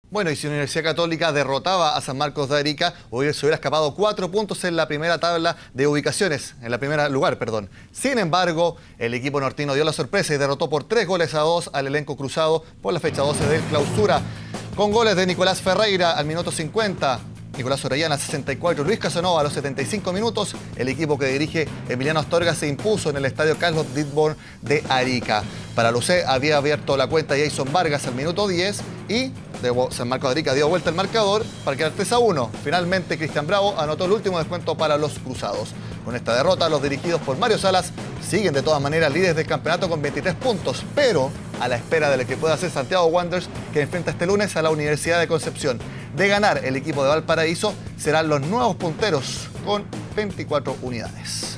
Bueno, y si Universidad Católica derrotaba a San Marcos de Arica, hoy se hubiera escapado 4 puntos en la primera tabla de ubicaciones, en la primera lugar, perdón. Sin embargo, el equipo nortino dio la sorpresa y derrotó por 3-2 al elenco cruzado por la fecha 12 del Clausura, con goles de Nicolás Ferreira al minuto 50, Nicolás Orellana 64, Luis Casanova a los 75 minutos. El equipo que dirige Emiliano Astorga se impuso en el estadio Carlos Ditborn de Arica. Para Lucé había abierto la cuenta Jason Vargas al minuto 10 y San Marcos de Arica dio vuelta el marcador para quedar 3-1. Finalmente Cristian Bravo anotó el último descuento para los cruzados. Con esta derrota, los dirigidos por Mario Salas siguen de todas maneras líderes del campeonato con 23 puntos, pero a la espera de lo que pueda hacer Santiago Wanderers, que enfrenta este lunes a la Universidad de Concepción. De ganar el equipo de Valparaíso, serán los nuevos punteros con 24 unidades.